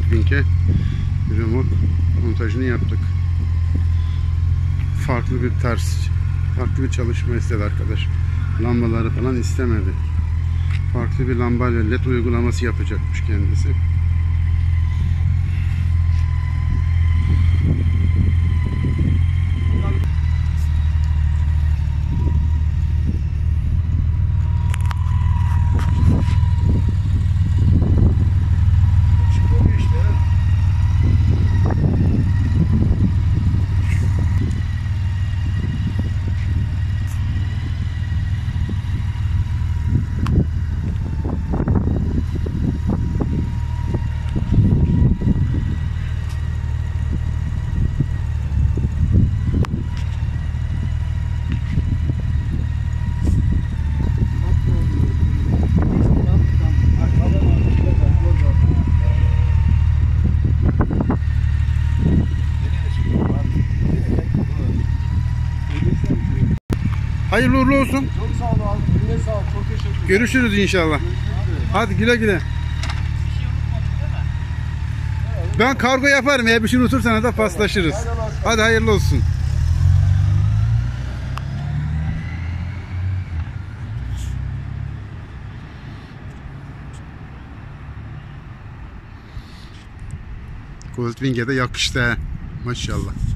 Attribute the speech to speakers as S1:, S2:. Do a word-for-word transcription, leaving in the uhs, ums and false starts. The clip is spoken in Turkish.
S1: Goldwing'e remork montajını yaptık. Farklı bir tarz, farklı bir çalışma istedi arkadaş. Lambaları falan istemedi. Farklı bir lamba ile led uygulaması yapacakmış kendisi. Hayırlı uğurlu olsun.
S2: Çok sağ ol abi. Eline sağlık. Çok teşekkür ederim.
S1: Görüşürüz inşallah. Hadi güle güle. Ben kargo yaparım. Eğer bir şey unutursan da paslaşırız. Hadi hayırlı olsun. Goldwing'e de yakıştı he. Maşallah.